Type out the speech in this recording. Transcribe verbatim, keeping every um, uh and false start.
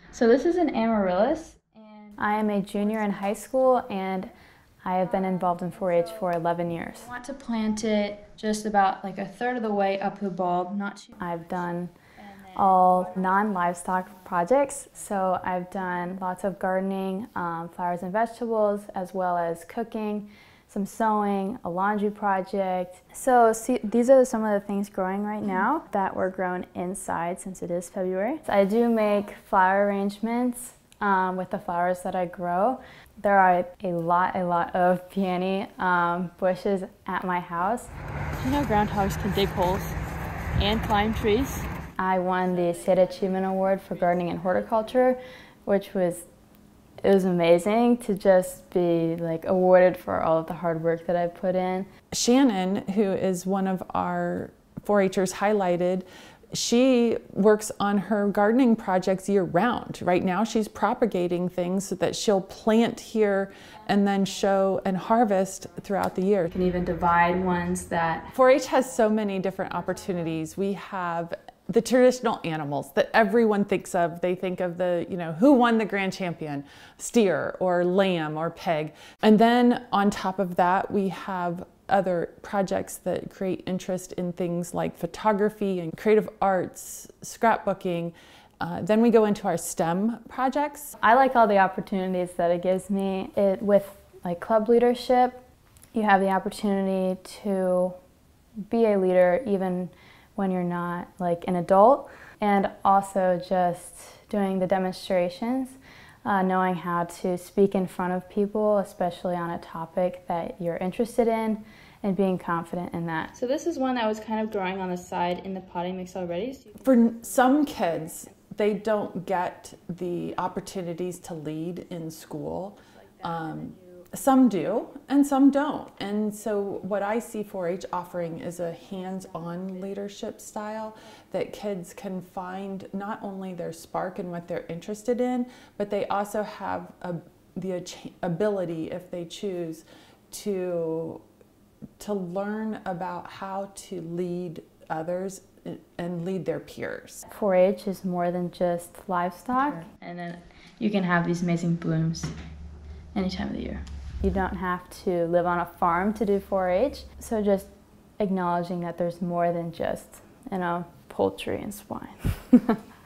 So this is an amaryllis. And I am a junior in high school and I have been involved in four H for eleven years. I want to plant it just about like a third of the way up the bulb, not too much. I've done all non-livestock projects, so I've done lots of gardening, um, flowers and vegetables, as well as cooking, some sewing, a laundry project. So see, these are some of the things growing right now that were grown inside since it is February. So I do make flower arrangements um, with the flowers that I grow. There are a lot, a lot of peony um, bushes at my house. Do you know groundhogs can dig holes and climb trees? I won the State Achievement Award for Gardening and Horticulture, which was, it was amazing to just be like awarded for all of the hard work that I put in. Shannon, who is one of our four H'ers highlighted, she works on her gardening projects year round. Right now she's propagating things so that she'll plant here and then show and harvest throughout the year. You can even divide ones that... four H has so many different opportunities. We have the traditional animals that everyone thinks of. They think of the, you know, who won the grand champion, steer or lamb or pig. And then on top of that, we have other projects that create interest in things like photography and creative arts, scrapbooking. Uh, then we go into our STEM projects. I like all the opportunities that it gives me. It, with like club leadership, you have the opportunity to be a leader even when you're not like an adult, and also just doing the demonstrations, uh, knowing how to speak in front of people, especially on a topic that you're interested in, and being confident in that. So this is one that was kind of growing on the side in the potting mix already. So For some kids, they don't get the opportunities to lead in school. Um, Some do, and some don't. And so what I see four H offering is a hands-on leadership style that kids can find not only their spark and what they're interested in, but they also have a, the ability, if they choose, to, to learn about how to lead others and lead their peers. four H is more than just livestock. and then you can have these amazing blooms any time of the year. You don't have to live on a farm to do four H. So just acknowledging that there's more than just, you know, poultry and swine.